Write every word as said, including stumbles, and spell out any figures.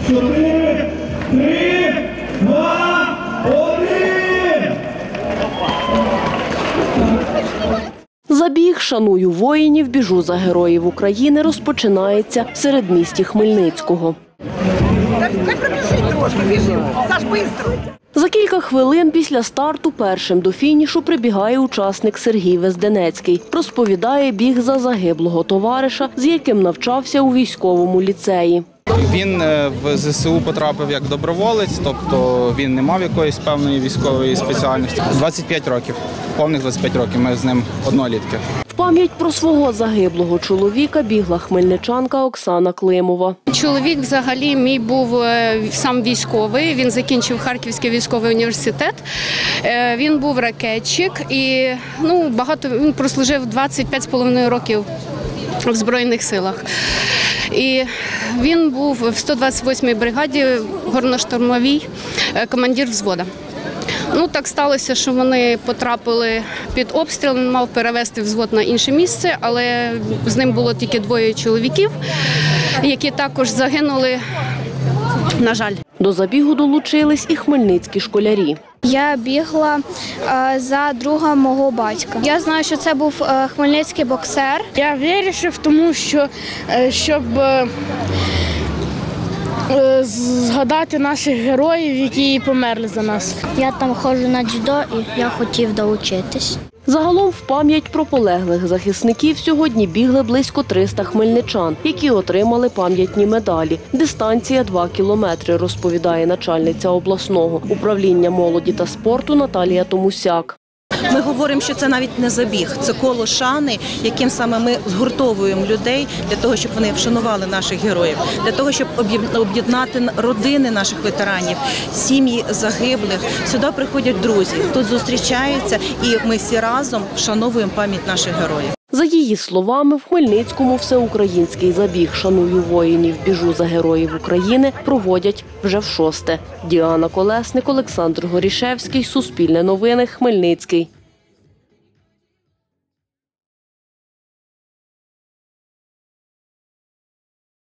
чотири, три, два, один. Забіг «Шаную воїнів, біжу за героїв України» розпочинається в середмісті Хмельницького. За кілька хвилин після старту першим до фінішу прибігає учасник Сергій Везденецький. Розповідає, біг за загиблого товариша, з яким навчався у військовому ліцеї. Він в ЗСУ потрапив як доброволець, тобто він не мав якоїсь певної військової спеціальності. двадцять п'ять років, повних двадцять п'ять років, ми з ним однолітки. В пам'ять про свого загиблого чоловіка бігла хмельничанка Оксана Климова. Чоловік взагалі мій був сам військовий, він закінчив Харківський військовий університет, він був ракетчик і ну, багато, він прослужив двадцять п'ять з половиною років в Збройних силах. І він був в сто двадцять восьмій бригаді, горно-штурмовій, командир взводу. Ну, так сталося, що вони потрапили під обстріл, він мав перевести взвод на інше місце, але з ним було тільки двоє чоловіків, які також загинули, на жаль. До забігу долучились і хмельницькі школярі. Я бігла е, за друга мого батька. Я знаю, що це був е, хмельницький боксер. Я вирішив, тому що, е, щоб е, е, згадати наших героїв, які померли за нас. Я там ходжу на дзюдо і я хотів долучитись. Загалом в пам'ять про полеглих захисників сьогодні бігли близько триста хмельничан, які отримали пам'ятні медалі. Дистанція два кілометри, розповідає начальниця обласного управління молоді та спорту Наталія Томусяк. Ми говоримо, що це навіть не забіг, це коло шани, яким саме ми згуртовуємо людей для того, щоб вони вшанували наших героїв, для того, щоб об'єднати родини наших ветеранів, сім'ї загиблих. Сюди приходять друзі, тут зустрічаються і ми всі разом вшановуємо пам'ять наших героїв. За її словами, в Хмельницькому всеукраїнський забіг «Шаную воїнів, біжу за героїв України» проводять вже в шосте. Діана Колесник, Олександр Горішевський, Суспільне новини, Хмельницький.